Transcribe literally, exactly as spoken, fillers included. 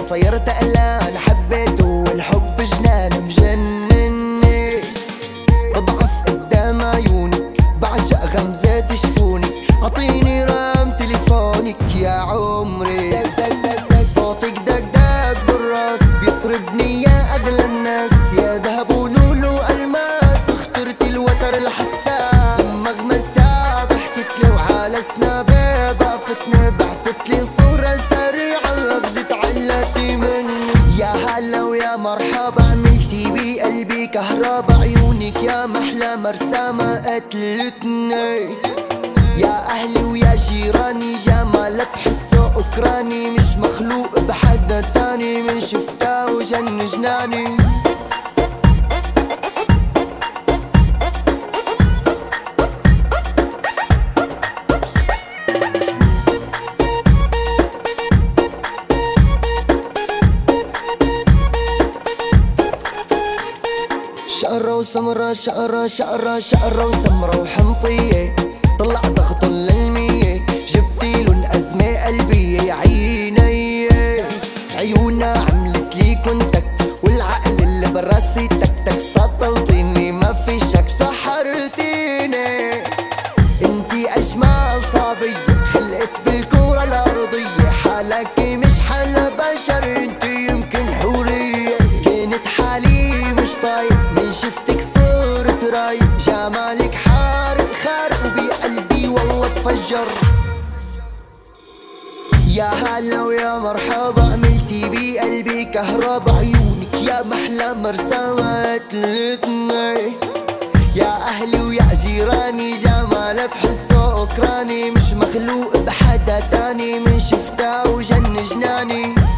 صيرت قلان حبيته والحب جنان مجنني. بضعف قدام عيونك بعشق غمزات شفونك، عطيني رقم تليفونك يا عمري. دق دق دق دق صوتك دق دق بالراس بيطربني يا اغلى الناس، يا ذهب ولولو الماس اخترت الوتر الحساس. لما غمزتها ضحكت لو على سنابي ضافتني بعتتلي صورة سريعة غدت علتي مني. يا هلا ويا مرحبا عملتي بقلبي كهربا، عيونك يا محلى مرسامة قتلتني. يا أهلي ويا جيراني جمالك حسه أكراني، مش مخلوق بحدا تاني من شفتها وجن جناني. شقرة وسمرة شقرة شقرة شقرة وسمرة وحمطية، طلع ضغط للمية جبتي لون أزمة قلبية. يا عيني عيونا عملت لي كونتاكت والعقل اللي براسي تك تك سطلتيني ما في شك سحرتيني. انتي أجمل صبية خلقت بالكورة الأرضية، حالكي مش حالة بشر انتي يمكن حورية. كنت حالي مش طايق من شفتك صرت رايق، جمالك حارق خارق وبقلبي والله تفجر. يا هلا ويا مرحبا عملتي بقلبي كهربا، عيونك يا محلى مرسامة قتلتني. يا أهلي ويا جيراني جمالك بحسه أكراني، مش مخلوق بحدا تاني من شفتها وجن جناني.